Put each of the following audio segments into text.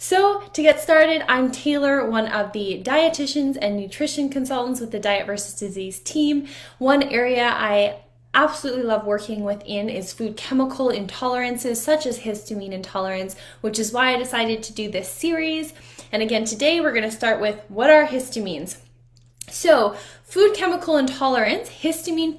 So to get started, I'm Taylor, one of the dietitians and nutrition consultants with the Diet versus Disease team. One area I absolutely love working within is food chemical intolerances such as histamine intolerance, which is why I decided to do this series. And again, today we're going to start with what are histamines? So food chemical intolerance, histamine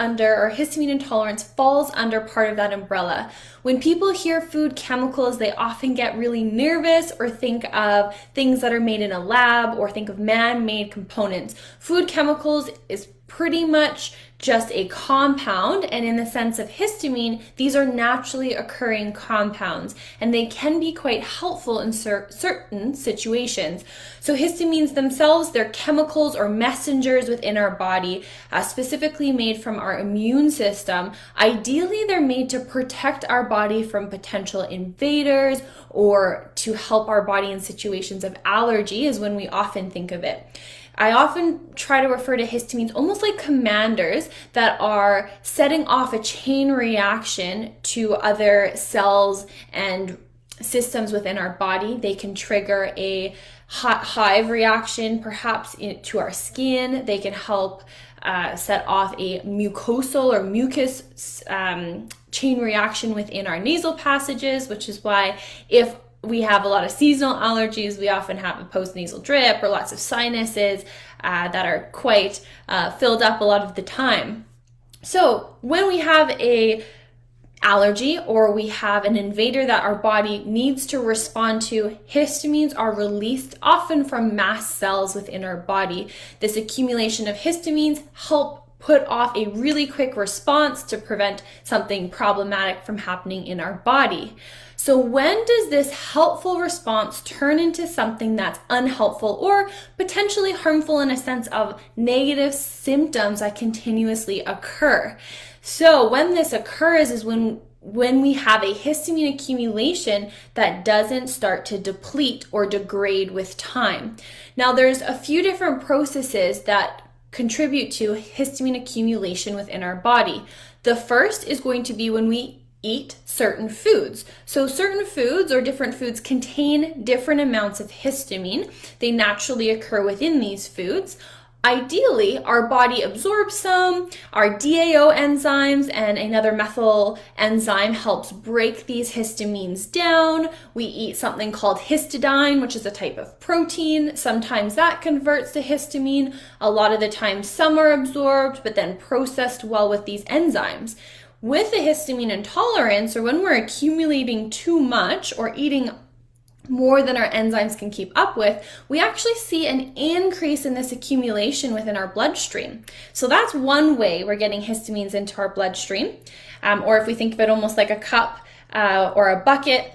intolerance falls under part of that umbrella. When people hear food chemicals, they often get really nervous or think of things that are made in a lab or think of man-made components. Food chemicals is pretty much just a compound, and in the sense of histamine, these are naturally occurring compounds, and they can be quite helpful in certain situations. So histamines themselves, they're chemicals or messengers within our body, specifically made from our immune system. Ideally, they're made to protect our body from potential invaders or to help our body in situations of allergy is when we often think of it. I often try to refer to histamines almost like commanders that are setting off a chain reaction to other cells and systems within our body. They can trigger a hot hive reaction, perhaps to our skin. They can help set off a mucosal or mucus chain reaction within our nasal passages, which is why if we have a lot of seasonal allergies, we often have a postnasal drip or lots of sinuses that are quite filled up a lot of the time. So when we have a allergy or we have an invader that our body needs to respond to, histamines are released often from mast cells within our body. This accumulation of histamines help put off a really quick response to prevent something problematic from happening in our body. So when does this helpful response turn into something that's unhelpful or potentially harmful in a sense of negative symptoms that continuously occur? So when this occurs is when we have a histamine accumulation that doesn't start to deplete or degrade with time. Now there's a few different processes that contribute to histamine accumulation within our body. The first is going to be when we eat certain foods. So certain foods or different foods contain different amounts of histamine. They naturally occur within these foods. Ideally, our body absorbs some. Our DAO enzymes and another methyl enzyme helps break these histamines down. We eat something called histidine, which is a type of protein. Sometimes that converts to histamine. A lot of the time some are absorbed but then processed well with these enzymes. With a histamine intolerance, or when we're accumulating too much or eating more than our enzymes can keep up with, we actually see an increase in this accumulation within our bloodstream. So that's one way we're getting histamines into our bloodstream. Or if we think of it almost like a cup or a bucket,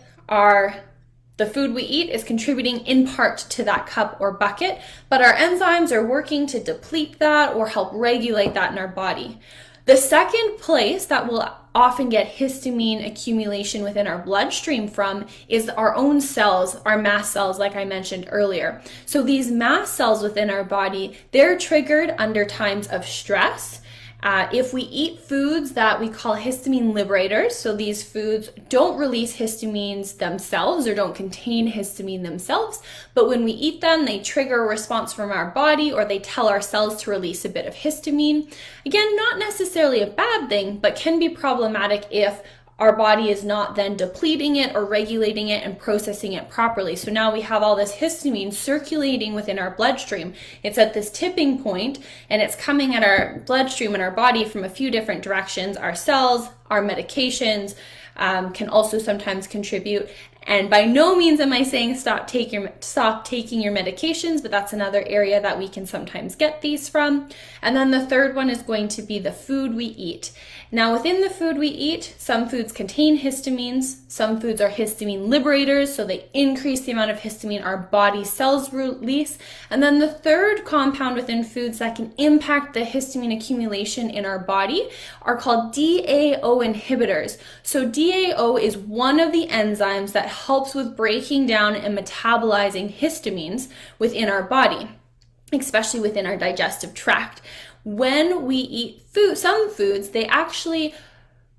the food we eat is contributing in part to that cup or bucket, but our enzymes are working to deplete that or help regulate that in our body. The second place that we'll often get histamine accumulation within our bloodstream from is our own cells, our mast cells, like I mentioned earlier. So these mast cells within our body, they're triggered under times of stress. If we eat foods that we call histamine liberators, so these foods don't release histamines themselves or don't contain histamine themselves, but when we eat them, they trigger a response from our body or they tell our cells to release a bit of histamine. Again, not necessarily a bad thing, but can be problematic if our body is not then depleting it or regulating it and processing it properly. So now we have all this histamine circulating within our bloodstream. It's at this tipping point and it's coming at our bloodstream and our body from a few different directions. Our cells, our medications can also sometimes contribute. And by no means am I saying stop taking your medications, but that's another area that we can sometimes get these from. And then the third one is going to be the food we eat. Now within the food we eat, some foods contain histamines, some foods are histamine liberators, so they increase the amount of histamine our body cells release. And then the third compound within foods that can impact the histamine accumulation in our body are called Dao inhibitors. So Dao is one of the enzymes that helps with breaking down and metabolizing histamines within our body, especially within our digestive tract. When we eat some foods, they actually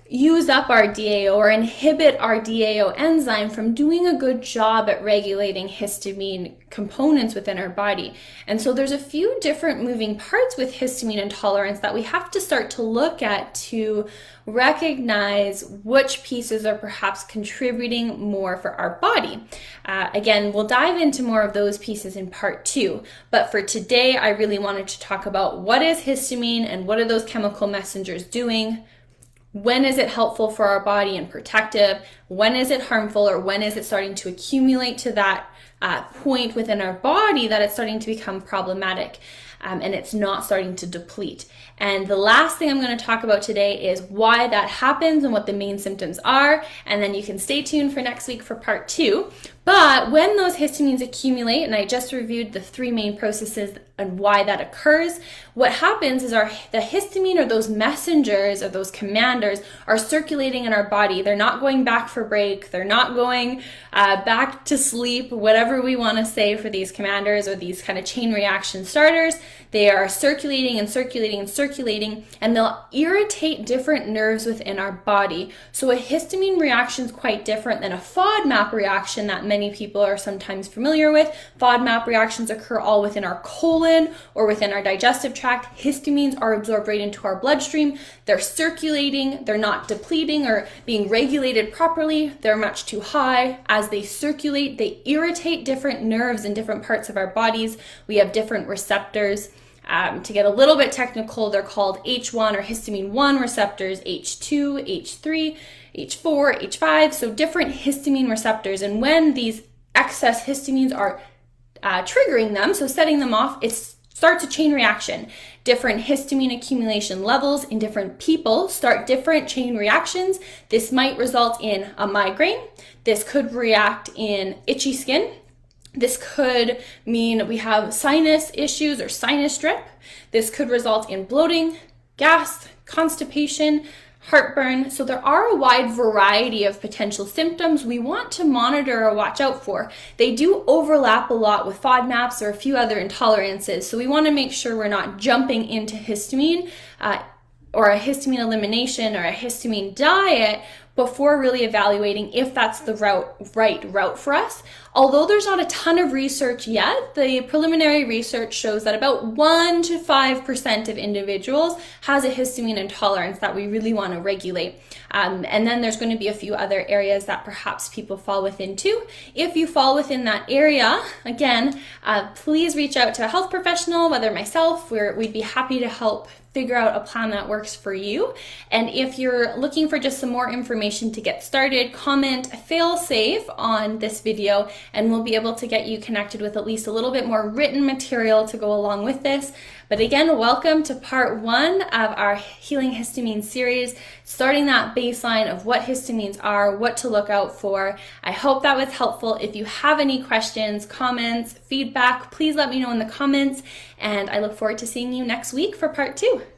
use up our DAO or inhibit our DAO enzyme from doing a good job at regulating histamine components within our body. And so there's a few different moving parts with histamine intolerance that we have to start to look at to recognize which pieces are perhaps contributing more for our body. Again, we'll dive into more of those pieces in part 2, but for today, I really wanted to talk about what is histamine and what are those chemical messengers doing. When is it helpful for our body and protective? When is it harmful, or when is it starting to accumulate to that point within our body that it's starting to become problematic and it's not starting to deplete? And the last thing I'm going to talk about today is why that happens and what the main symptoms are, and then you can stay tuned for next week for part 2. But when those histamines accumulate, and I just reviewed the 3 main processes and why that occurs, what happens is the histamine, or those messengers or those commanders, are circulating in our body. They're not going back for break. They're not going back to sleep, whatever we want to say for these commanders or these kind of chain reaction starters. They are circulating and circulating and circulating, and they'll irritate different nerves within our body. So a histamine reaction is quite different than a FODMAP reaction that many people are sometimes familiar with. FODMAP reactions occur all within our colon or within our digestive tract. Histamines are absorbed right into our bloodstream. They're circulating, they're not depleting or being regulated properly. They're much too high. As they circulate, they irritate different nerves in different parts of our bodies. We have different receptors. To get a little bit technical, they're called H1 or histamine 1 receptors, H2, H3, H4, H5, so different histamine receptors. And when these excess histamines are triggering them, so setting them off, it starts a chain reaction. Different histamine accumulation levels in different people start different chain reactions. This might result in a migraine. This could react in itchy skin. This could mean we have sinus issues or sinus drip. This could result in bloating, gas, constipation, heartburn. So there are a wide variety of potential symptoms we want to monitor or watch out for. They do overlap a lot with FODMAPs or a few other intolerances. So we want to make sure we're not jumping into histamine or a histamine elimination or a histamine diet before really evaluating if that's the right route for us. Although there's not a ton of research yet, the preliminary research shows that about 1 to 5% of individuals has a histamine intolerance that we really want to regulate. And then there's going to be a few other areas that perhaps people fall within too. If you fall within that area, again, please reach out to a health professional, whether myself, we'd be happy to help figure out a plan that works for you. And if you're looking for just some more information to get started, comment fail safe on this video and we'll be able to get you connected with at least a little bit more written material to go along with this. But again, welcome to part 1 of our Healing Histamine series, starting that baseline of what histamines are, what to look out for. I hope that was helpful. If you have any questions, comments, feedback, please let me know in the comments, and I look forward to seeing you next week for part 2.